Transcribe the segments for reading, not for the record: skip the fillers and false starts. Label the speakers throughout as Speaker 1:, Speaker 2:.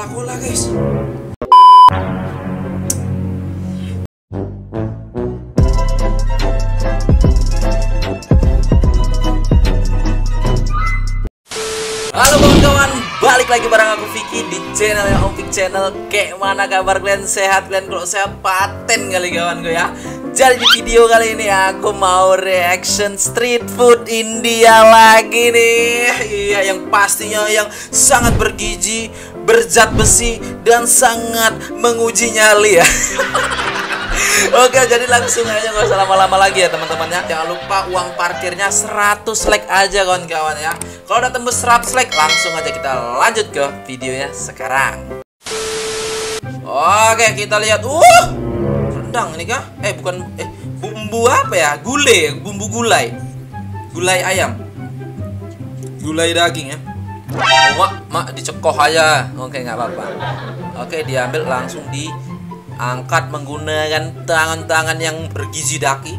Speaker 1: Coca-Cola guys. Halo kawan-kawan, balik lagi bareng aku Vicky di channel yang Opik Channel. Kayak mana kabar kalian? Sehat kalian? Kalau saya paten kali kawan gue ya. Jadi di video kali ini aku mau reaction street food India lagi nih. Iya, yang pastinya yang sangat bergizi, berzat besi, dan sangat menguji nyali ya. Oke, jadi langsung aja, gak usah lama-lama lagi ya teman-teman ya. Jangan lupa uang parkirnya 100 like aja kawan-kawan ya. Kalau udah tembus 100 like, langsung aja kita lanjut ke videonya sekarang. Oke, kita lihat. Rendang ini kah? Bukan, bumbu apa ya? Gulai, bumbu gulai. Gulai ayam. Gulai daging ya. Mak dicekoh aja. Oke, nggak apa-apa. Oke, diambil langsung diangkat menggunakan tangan-tangan yang bergizi daki.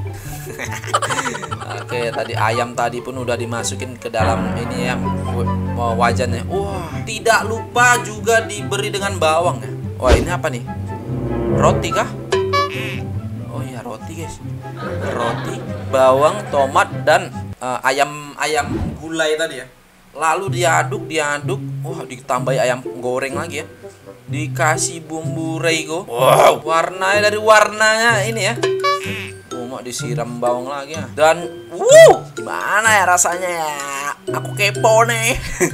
Speaker 1: Oke, tadi ayam tadi pun udah dimasukin ke dalam ini ya, wajannya. Wah, tidak lupa juga diberi dengan bawang ya. Wah, ini apa nih? Roti kah? Oh iya, roti guys. Roti, bawang, tomat, dan ayam gulai tadi ya. Lalu diaduk. Wah, ditambahi ayam goreng lagi ya. Dikasih bumbu reigo. Wow, warnanya dari warnanya ini ya. Mau disiram bawang lagi ya. Dan gimana ya rasanya ya? Aku kepo nih.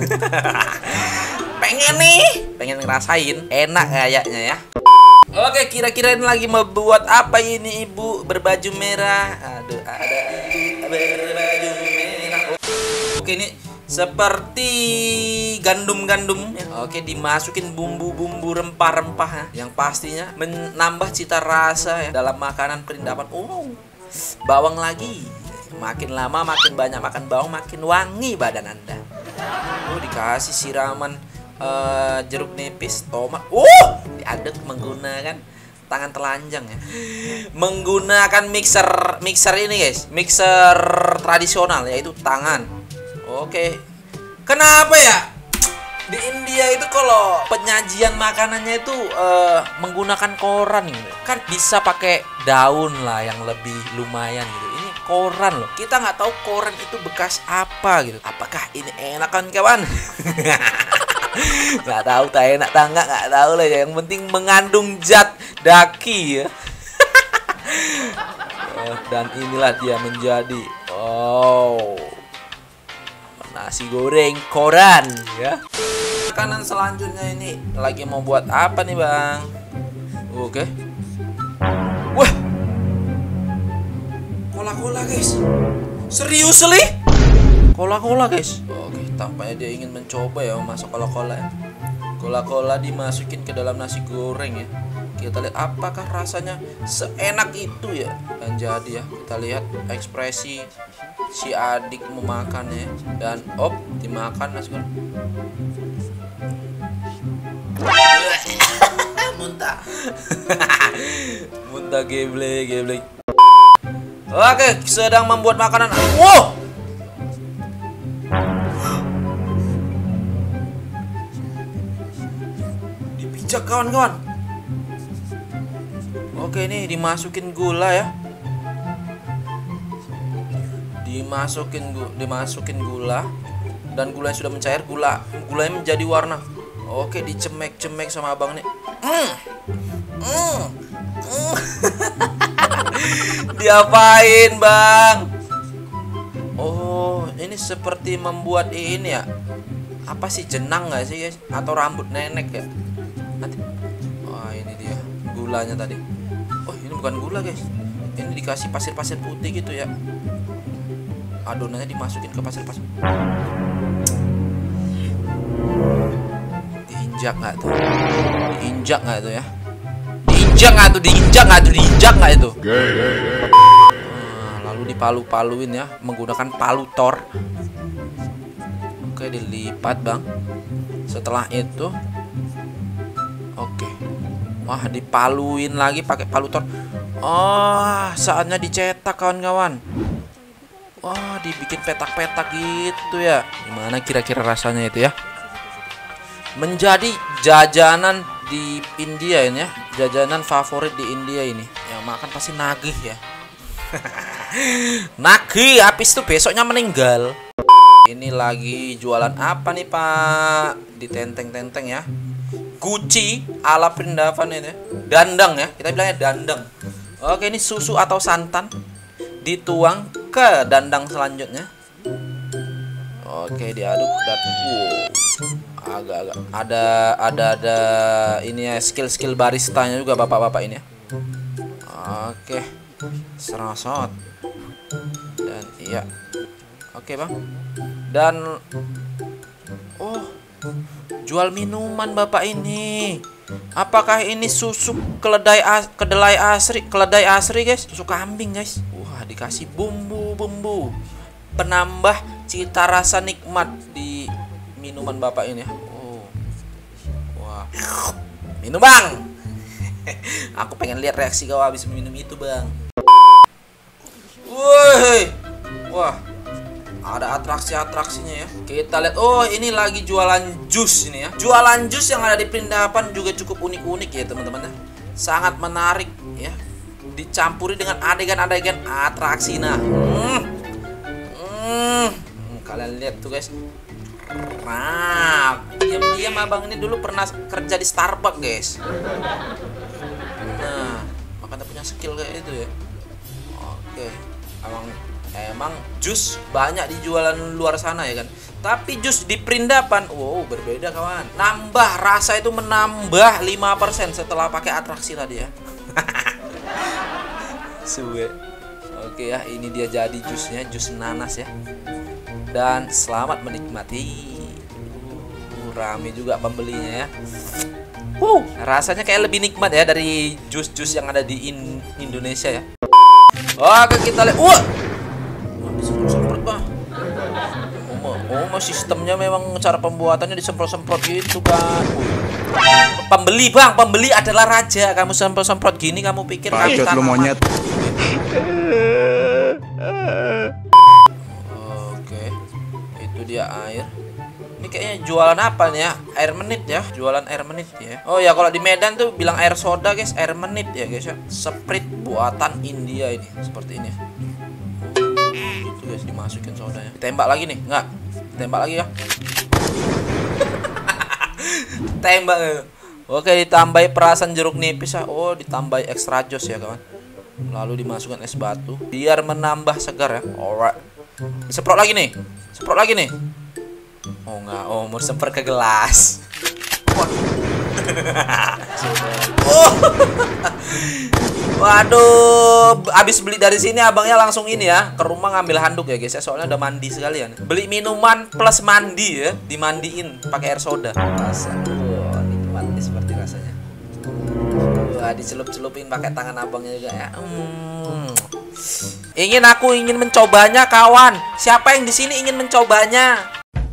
Speaker 1: pengen ngerasain. Enak kayaknya ya. Oke, kira-kira ini lagi membuat apa ini ibu berbaju merah? Aduh, ada ibu berbaju merah. Oke, ini seperti gandum-gandum ya. Oke, dimasukin bumbu-bumbu rempah-rempah ya, yang pastinya menambah cita rasa ya dalam makanan perindapan. Bawang lagi. Makin lama makin banyak makan bawang, makin wangi badan Anda. Dikasih siraman jeruk nipis, tomat. Diaduk menggunakan tangan telanjang ya. Menggunakan mixer ini guys, mixer tradisional yaitu tangan. Oke. Kenapa ya? Di India itu kalau penyajian makanannya itu menggunakan koran gitu. Kan bisa pakai daun lah yang lebih lumayan gitu. Ini koran loh. Kita nggak tahu koran itu bekas apa gitu. Apakah ini enak kan kawan? Nggak tahu tak enak tangga, nggak tahu lah. Yang penting mengandung zat daki ya. Dan inilah dia menjadi nasi goreng koran ya. Makanan selanjutnya ini lagi mau buat apa nih bang? Oke. Wah, Coca-Cola guys. Serius li? Coca-Cola guys. Oke, tampaknya dia ingin mencoba ya masuk Coca-Cola ya. Coca-Cola dimasukin ke dalam nasi goreng ya. Kita lihat apakah rasanya seenak itu ya. Dan jadi ya, kita lihat ekspresi si adik memakannya dan dimakan nasi goreng. Muntah. Muntah geblek. Oke, sedang membuat makanan. Dipijak kawan-kawan. Oke, ini dimasukin gula ya. Dimasukin gula, dan gulanya sudah mencair, gulanya menjadi warna. Oke, dicemek-cemek sama abang nih. Diapain bang? Ini seperti membuat ini ya. Apa sih, jenang nggak sih guys? Atau rambut nenek ya? Nanti. Ini dia gulanya tadi. Ini bukan gula guys. Ini dikasih pasir-pasir putih gitu ya. Adonannya dimasukin ke pasir-pasir. Diinjak nggak tuh? Diinjak nggak tuh ya? Diinjak nggak itu? Lalu dipalu-paluin ya menggunakan palutor. Oke, dilipat bang. Setelah itu, wah, dipaluin lagi pakai palutor. Saatnya dicetak kawan-kawan. Wah, dibikin petak-petak gitu ya. Gimana kira-kira rasanya itu ya? menjadi jajanan di India ini ya, jajanan favorit di India ini. Yang makan pasti nagih ya. Nagih, habis itu besoknya meninggal. Ini lagi jualan apa nih Pak? Ditenteng-tenteng ya. Guci ala Prindavan ini. Dandang ya, kita bilangnya dandang. Oke, ini susu atau santan dituang ke dandang selanjutnya. Oke, diaduk dan agak-agak ada ini ya, skill baristanya juga bapak-bapak ini ya. Oke, serosot dan iya. Oke bang. Dan jual minuman bapak ini. Apakah ini susu keledai asri guys? Susu kambing guys. Wah, dikasih bumbu penambah cita rasa nikmat di minuman bapak ini ya. Wah. Minum bang. Aku pengen lihat reaksi kau habis minum itu bang. Woi. Wah, ada atraksinya ya. Kita lihat. Oh, ini lagi jualan jus ini ya. Jualan jus yang ada di Prindavan juga cukup unik ya teman-teman ya. Sangat menarik ya. Dicampuri dengan adegan-adegan atraksi nah. Kalian lihat tuh guys. Nah, diam-diam abang ini dulu pernah kerja di Starbucks guys. Nah, makanya punya skill kayak itu ya. Oke, emang jus banyak di jualan luar sana ya kan. Tapi jus di Prindavan, wow berbeda kawan. Nambah rasa itu menambah 5% setelah pakai atraksi tadi ya. Suwe. Oke ya, ini dia jadi jusnya, jus nanas ya. Dan selamat menikmati. Rame juga pembelinya ya. Rasanya kayak lebih nikmat ya dari jus-jus yang ada di Indonesia ya. Oke, kita lihat. Disemprot bang. Sistemnya memang cara pembuatannya disemprot-semprot gitu kan. Pembeli bang, pembeli adalah raja. Kamu semprot-semprot gini, kamu pikir
Speaker 2: bacot lu monyet.
Speaker 1: Oke, itu dia air. Ini kayaknya jualan apa nih ya? Air menit ya, jualan air menit ya. Oh ya, kalau di Medan tuh bilang air soda guys, air menit ya guys ya. Sprite buatan India ini, seperti ini. Itu guys, dimasukin sodanya. Ditembak lagi nih, enggak? Ditembak lagi ya. Tembak. Oke, ditambahi perasan jeruk nipis ya. Oh, ditambahi extra jos ya kawan. Lalu dimasukkan es batu biar menambah segar ya. Alright. Disemprot lagi nih. Semprot lagi nih. Oh enggak, mau semprot ke gelas. Waduh, abis beli dari sini abangnya langsung ini ya, ke rumah ngambil handuk ya guys ya, soalnya udah mandi sekalian. Beli minuman plus mandi ya, dimandiin pakai air soda. Rasanya, nikmat nih seperti rasanya. Wah, dicelup-celupin pakai tangan abangnya juga ya. Aku ingin mencobanya kawan. Siapa yang di sini ingin mencobanya?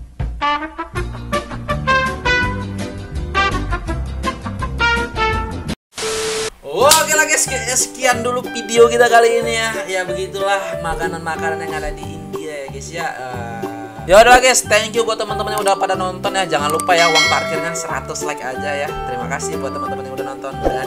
Speaker 1: Oke lah guys, sekian dulu video kita kali ini ya. Ya begitulah makanan-makanan yang ada di India ya guys ya. Ya udah guys, thank you buat teman-teman yang udah pada nonton ya. Jangan lupa ya, uang parkirnya 100 like aja ya. Terima kasih buat teman-teman yang udah nonton.